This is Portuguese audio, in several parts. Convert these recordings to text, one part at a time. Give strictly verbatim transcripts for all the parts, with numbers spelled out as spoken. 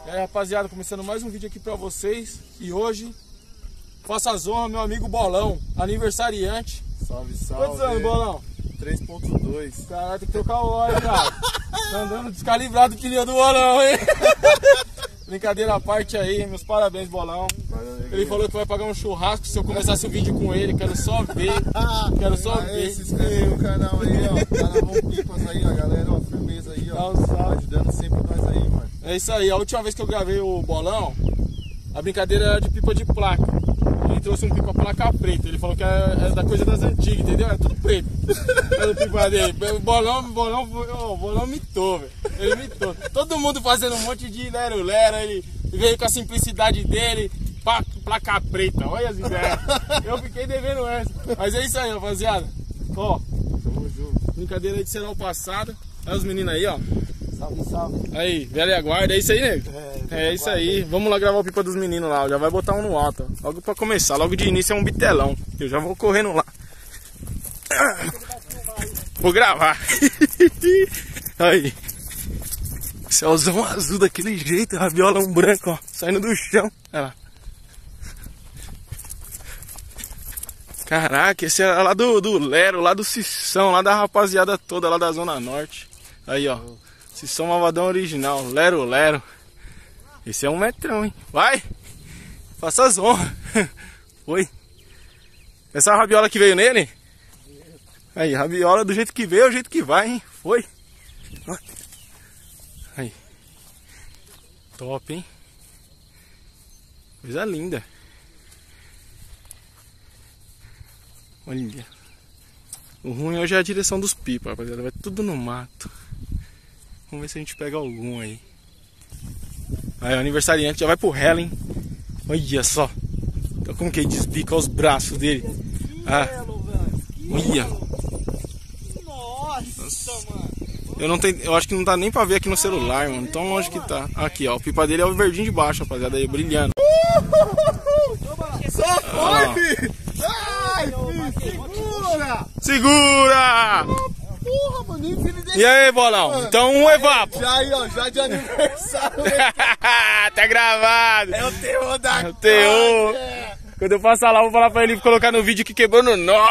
E aí, rapaziada, começando mais um vídeo aqui pra vocês. E hoje, faça as honras, meu amigo Bolão, aniversariante. Salve, salve. Quantos anos, Bolão? três ponto dois. Caralho, tem que trocar o óleo, cara. Tá andando descalibrado o pneu do Bolão, hein? Brincadeira à parte aí, meus parabéns, Bolão. Valeu, ele falou que vai pagar um churrasco se eu começasse o vídeo com ele. Quero só ver. Quero só aí, ver. Se inscreve no canal aí, ó. Canal Pipas aí, ó, galera. Ó, firmeza aí, ó. Dá um salve. Ajudando sempre nós aí, mano. É isso aí, a última vez que eu gravei o Bolão, a brincadeira era de pipa de placa. Ele trouxe um pipa placa preta, ele falou que era, da coisa das antigas, entendeu? Era tudo preto. Era o pipa dele. O Bolão, o Bolão, o Bolão mitou, velho. Ele mitou. Todo mundo fazendo um monte de lero-lero, ele veio com a simplicidade dele, placa preta, olha as ideias. Eu fiquei devendo essa. Mas é isso aí, rapaziada. Ó, Tamo junto. brincadeira aí de serão passado. Olha os meninos aí, ó. Salve, salve. Aí, velha guarda, é isso aí, nego? É, é isso aí. Vamos lá gravar o pipa dos meninos lá. Já vai botar um no alto, ó. Logo pra começar. Logo de início é um bitelão. Eu já vou correndo lá. Vou gravar. Aí. Céuzão azul daquele jeito. Rabiolão branco, ó. Saindo do chão. Olha lá. Caraca, esse é lá do, do Lero, lá do Cição, lá da rapaziada toda, lá da Zona Norte. Aí, ó. Cição Malvadão original, Lero Lero. Esse é um metrão, hein? Vai! Faça as honras. Foi. Essa rabiola que veio nele? Aí, rabiola do jeito que veio, é o jeito que vai, hein? Foi. Aí. Top, hein? Coisa linda. Olha. O ruim hoje é a direção dos pipas, rapaziada. Vai tudo no mato. Vamos ver se a gente pega algum aí. Aí o aniversariante já vai pro Helen. Olha só. Então, como que ele desbica os braços dele. Ah. Olha. Nossa, mano. Eu, não tenho, eu acho que não dá nem pra ver aqui no celular, mano. Então longe que tá. Aqui, ó. O pipa dele é o verdinho de baixo, rapaziada. Aí, brilhando. Só Ah. foi, filho. Ai, filho, segura. Segura! Porra, mano, nem filho desse. E aí, Bolão? Então um evapo. Já aí, ó, já de aniversário. Tá gravado. É o terror da É o terror. casa, é. Quando eu passar lá, vou falar pra ele colocar no vídeo que quebrou no nó.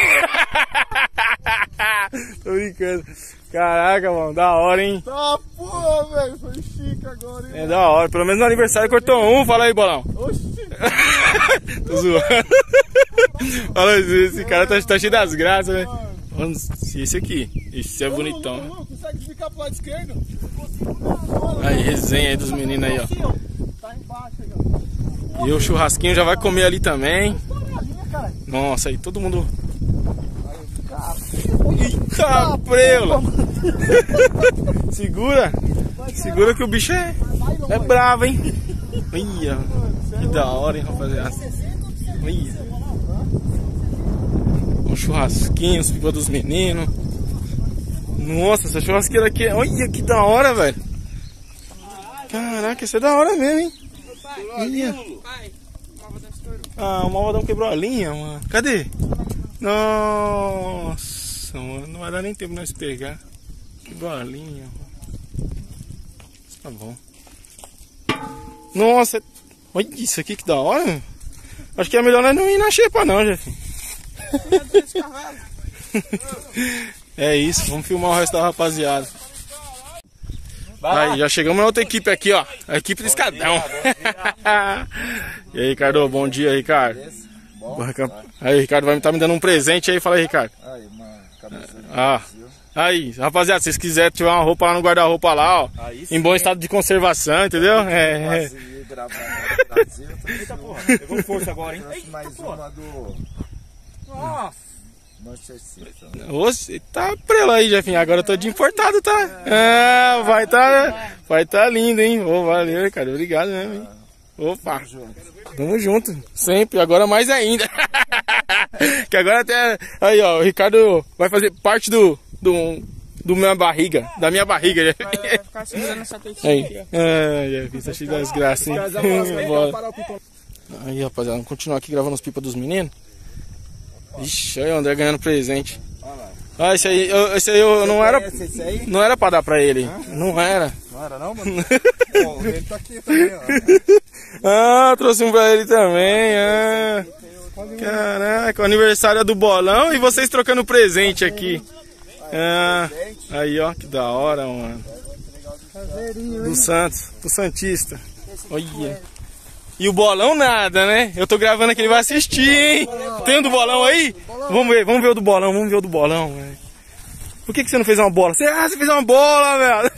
Tô brincando. Caraca, mano, da hora, hein? Tá, porra, velho. Foi chique agora, hein? É da hora. Pelo menos no aniversário cortou um. Fala aí, Bolão. Oxi. Tô zoando. Fala, esse cara tá, tá cheio das graças, né? Mano, esse aqui. Esse é bonitão. Não, não, não, consegue ficar pro lado esquerdo? Aí, resenha aí dos meninos aí, ó. Tá embaixo aí, ó. E o churrasquinho já vai comer ali também. Estouradinha, cara. Nossa, aí todo mundo... Cara. Eita, preula! Segura! Segura que o bicho é, é bravo, hein? Olha, que da hora, hein, rapaziada? Olha. Um churrasquinho, os pipas dos meninos. Nossa, essa churrasqueira aqui, olha que da hora, velho. Caraca, isso é da hora mesmo, hein? Olha. Ah, o malvadão quebrou a linha, mano. Cadê? Nossa, mano, não vai dar nem tempo nós pegar. Quebrou a linha, mano. Tá bom. Nossa, olha isso aqui que da hora. Acho que é melhor nós não ir na xepa não, Jeff. É isso, vamos filmar o resto da rapaziada. Aí, já chegamos na outra equipe aqui, ó. A equipe do Escadão. E aí, Ricardo, bom dia, Ricardo. Bom, aí, Ricardo vai estar me dando um presente aí, fala aí, Ricardo. aí, uma cabeça de Ah, aí, rapaziada, se vocês quiserem tiver uma roupa lá no guarda-roupa lá, ó, aí, em bom estado de conservação, entendeu? É, é. Eita porra, pegou força agora, hein? Mais uma do Nossa. Manchester City. Você tá prela aí, Jefinho. Agora eu tô de importado, tá? Ah, vai tá, vai tá lindo, hein? Ô, valeu, Ricardo. Obrigado mesmo, hein? Opa. Tamo junto. Sempre. Agora mais ainda. Que agora até... Aí, ó. O Ricardo vai fazer parte do... do do minha barriga, da minha barriga. Vai, vai ficar segurando essa tetinha aí. aqui, ó. Ah, Jefinho, tá cheio das graças, hein? Aí, rapaziada. Vamos continuar aqui gravando os pipas dos meninos. Ixi, aí o André ganhando presente. Ah, esse aí, eu, esse aí eu não era, não era pra dar pra ele. Não era. Não era não, mano? Ó, ele tá aqui também, ó. Ah, trouxe um pra ele também. Ah. Caraca, o aniversário é do bolão e vocês trocando presente aqui. Ah, aí, ó, que da hora, mano. Do Santos, do Santista. Olha. E o bolão nada, né? Eu tô gravando aqui, ele vai assistir, hein? Tem um do bolão aí? Vamos ver, vamos ver o do bolão, vamos ver o do bolão, velho. Por que que você não fez uma bola? Você, ah, você fez uma bola, velho.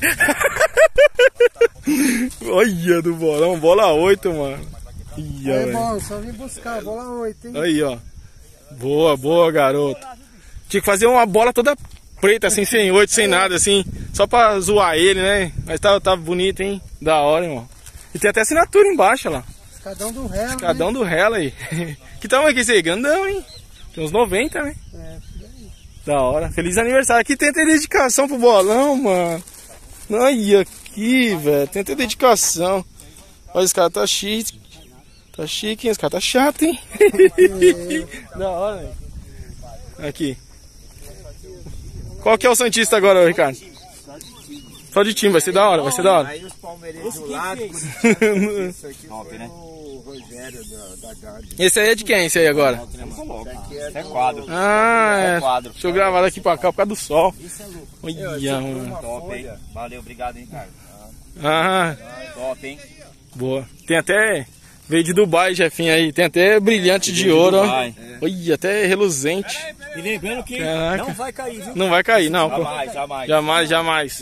Olha, do bolão, bola oito, mano. Ia, é bom, só vim buscar, bola oito, hein? Aí, ó. Boa, boa, garoto. Tinha que fazer uma bola toda preta, assim, sem oito, sem nada, assim. Só pra zoar ele, né? Mas tá, tá bonito, hein? Da hora, irmão. E tem até assinatura embaixo, lá. Escadão do Rela, Escadão né? do Rela aí. Que tamanho que é esse aí? Grandão, hein? Tem uns noventa, né? É, por aí. Da hora. Feliz aniversário. Aqui tem até dedicação pro bolão, mano. Olha aqui, velho. Tem até dedicação. Olha, esse cara tá chique. Tá chique, hein? Esse cara tá chato, hein? Da hora, hein? Aqui. Qual que é o Santista agora, Ricardo? Só de time, vai ser da hora, vai ser da hora. Aí os palmeirenses do lado, isso aqui foi o Rogério da, da Gade. Esse aí é de quem, esse aí agora? É quadro. Ah, é. É quadro. Deixa eu gravar daqui pra cá por causa do sol. Olha, mano. Top, hein? Valeu, obrigado, hein, cara. Ah, Top, hein? boa. Tem até... Veio de Dubai, Jefinho, aí. Tem até brilhante de ouro, ó. Dubai. Olha, até reluzente. E lembrando que Caraca. não vai cair, viu? Não vai cair, não. pô. Jamais, jamais. Jamais, jamais.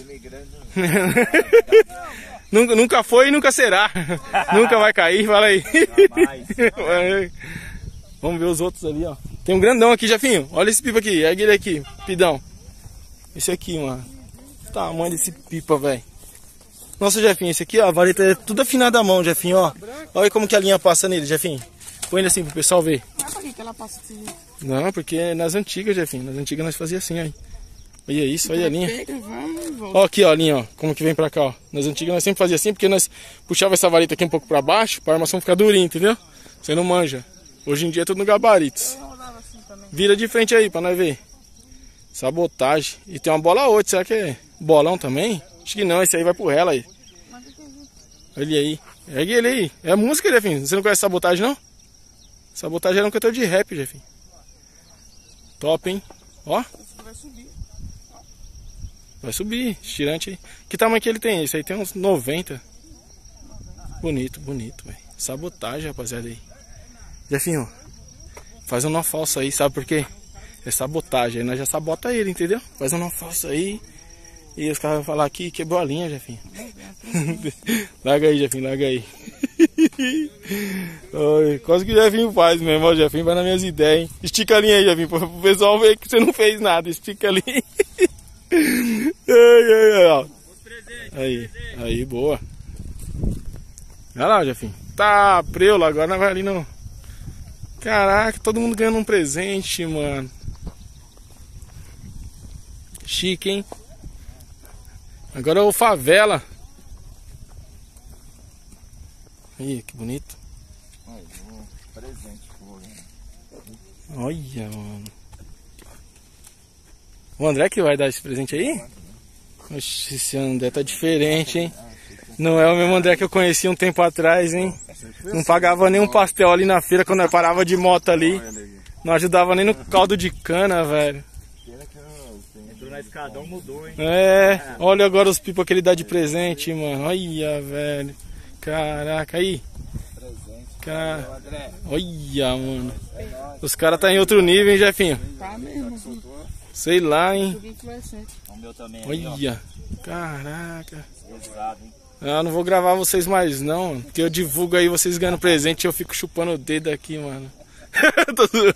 nunca, nunca foi e nunca será. Nunca vai cair, fala aí. Jamais. Vamos ver os outros ali, ó. Tem um grandão aqui, Jefinho. Olha esse pipa aqui, ergue ele aqui, pidão. Esse aqui, mano. O tamanho desse pipa, velho. Nossa, Jefinho, esse aqui, ó, a vareta é tudo afinada à mão, Jefinho, ó. Olha como que a linha passa nele, Jefinho. Põe ele assim pro pessoal ver. Mas por que que ela passa assim? Não, porque nas antigas, Jefinho, nas antigas nós fazia assim, aí. Olha isso, olha a linha. Pega, vamos e volta. Ó aqui, ó, a linha, ó, como que vem pra cá, ó. Nas antigas nós sempre fazia assim, porque nós puxava essa vareta aqui um pouco pra baixo, pra armação ficar durinha, entendeu? Você não manja. Hoje em dia é tudo no gabaritos. Vira de frente aí, pra nós ver. Sabotagem. E tem uma bola oito, será que é bolão também? Acho que não, esse aí vai pro Rela aí. Olha aí. Ergue ele aí. É música, Jefinho. Você não conhece Sabotagem, não? Sabotagem era um cantor de rap, Jefinho. Top, hein? Ó. Vai subir. Vai subir. Estirante aí. Que tamanho que ele tem? Esse aí tem uns noventa. Bonito, bonito, velho. Sabotagem, rapaziada aí. Jefinho, faz um nó falso aí, sabe por quê? É sabotagem. Aí nós já sabota ele, entendeu? Faz um nó falso aí. E os caras vão falar aqui, quebrou a linha, Jefinho. Larga aí, Jefinho, larga aí. Oi, quase que o Jefinho faz mesmo, ó, o Jefinho vai nas minhas ideias, hein? Estica a linha aí, Jefinho, pro pessoal ver que você não fez nada. Estica ali. Ai, ai, ai, ó. Aí, aí, boa. Olha lá, Jefinho. Tá, preula, agora nós vai ali no... Caraca, todo mundo ganhando um presente, mano. Chique, hein? Agora é o Favela. Aí, que bonito. Olha, mano. O André que vai dar esse presente aí? Oxe, esse André tá diferente, hein? Não é o mesmo André que eu conheci um tempo atrás, hein? Não pagava nem um pastel ali na feira quando eu parava de moto ali. Não ajudava nem no caldo de cana, velho. Entrou na escadão, mudou, hein? É, olha agora os pipas que ele dá de presente, mano. Olha, velho. Caraca, aí. Car... Olha, mano. Os caras tá em outro nível, hein, Jefinho? Tá mesmo. Sei lá, hein. Subi que vai ser. O meu também aí, ó. Olha. Caraca. Pesado, hein? Ah, não vou gravar vocês mais não, mano, porque eu divulgo aí vocês ganhando presente e eu fico chupando o dedo aqui, mano. Tô zoando.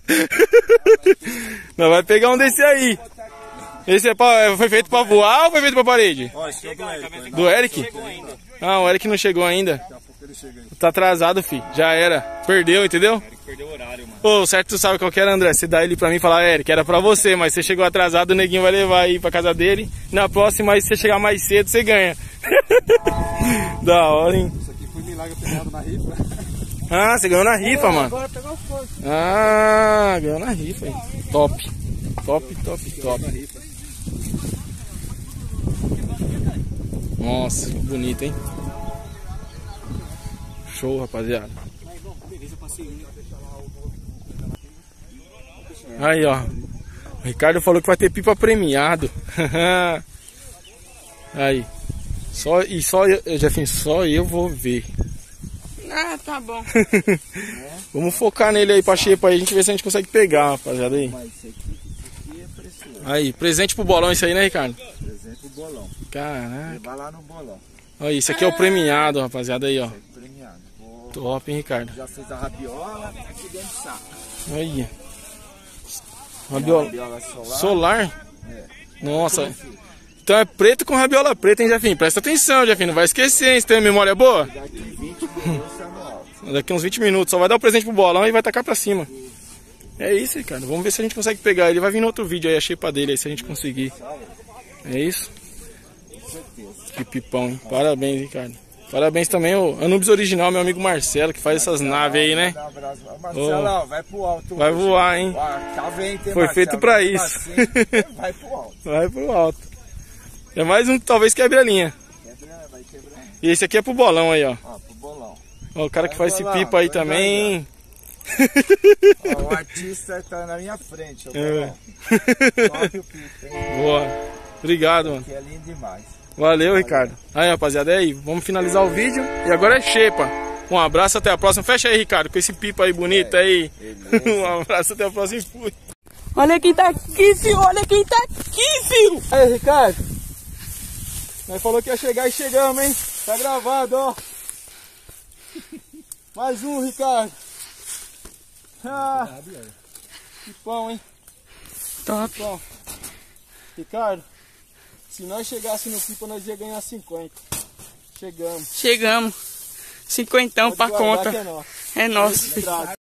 Não, vai pegar um desse aí. Esse é pra, foi feito pra voar ou foi feito pra parede? Ó, esse é do Eric. Do Eric? Ah, o Eric não chegou ainda. Tá atrasado, fi. Já era. Perdeu, entendeu? Perdeu o horário, mano. Ô, certo, tu sabe qual que era, André? Você dá ele pra mim e falar, Eric, era pra você, mas você chegou atrasado, o neguinho vai levar aí pra casa dele. Na próxima, aí se você chegar mais cedo, você ganha. Da hora, hein? Isso aqui foi milagre pegado na rifa. Ah, você ganhou na rifa, mano. Agora pegou fogo. Ah, ganhou na rifa, hein? Top. Top, top, top. Nossa, que bonito, hein? Show, rapaziada. Aí, ó. O Ricardo falou que vai ter pipa premiado. Aí. Só, e só, Jefinho, só eu vou ver. Ah, tá bom. Vamos focar nele aí pra xepa aí, a gente ver se a gente consegue pegar, rapaziada aí. Mas esse aqui, esse aqui é precioso. Aí, presente pro bolão isso aí, né, Ricardo? Presente pro bolão. Caraca. Levar lá no bolão. Olha, isso aqui é o premiado, rapaziada aí, ó. Esse é premiado. Vou... Top, hein, Ricardo? Já fez a rabiola, aqui dentro do saco. Olha. Tem a Rabiola. rabiola solar. Solar? É. Nossa. Então é preto com rabiola preta, hein, Jefinho? Presta atenção, Jefinho. Não vai esquecer, hein? Você tem a memória boa? Daqui vinte minutos tá no alto. Daqui uns vinte minutos. Só vai dar o presente pro bolão e vai tacar pra cima. É isso, Ricardo. Vamos ver se a gente consegue pegar. Ele vai vir no outro vídeo aí, a xepa dele aí, se a gente conseguir. É isso? Com certeza. Que pipão, hein? Parabéns, Ricardo. Parabéns também ao Anubis Original, meu amigo Marcelo, que faz essas naves aí, né? Dá um abraço. Marcelo, vai pro alto. Vai hoje. voar, hein? Ah, tá vendo, hein, Foi Marcelo? feito pra Mesmo isso. assim, vai pro alto. Vai pro alto. É mais um que talvez quebre a linha. Quebra, vai quebrar. E esse aqui é pro bolão aí, ó. Ó, pro bolão. Ó, o cara que Vai faz esse bolão, pipa aí vai também. Ó, o artista tá na minha frente. Ó, É. bolão. Top o pipa, hein? Boa. Obrigado, mano. Que é lindo demais. Valeu, Ricardo. Aí, rapaziada, é aí. Vamos finalizar o vídeo. E agora é xepa. Um abraço, até a próxima. Fecha aí, Ricardo, com esse pipa aí bonito aí. Beleza. Um abraço, até a próxima e fui. Olha quem tá aqui, filho. Olha quem tá aqui, filho. Aí, Ricardo. Nós falou que ia chegar e chegamos, hein? Tá gravado, ó. Mais um, Ricardo. Ah, que pão, hein? Top. Bom, Ricardo, se nós chegássemos no pipa, nós ia ganhar cinquenta. Chegamos. Chegamos. Cinquentão Pode pra guardar conta. que é nosso. É nosso. Estrada.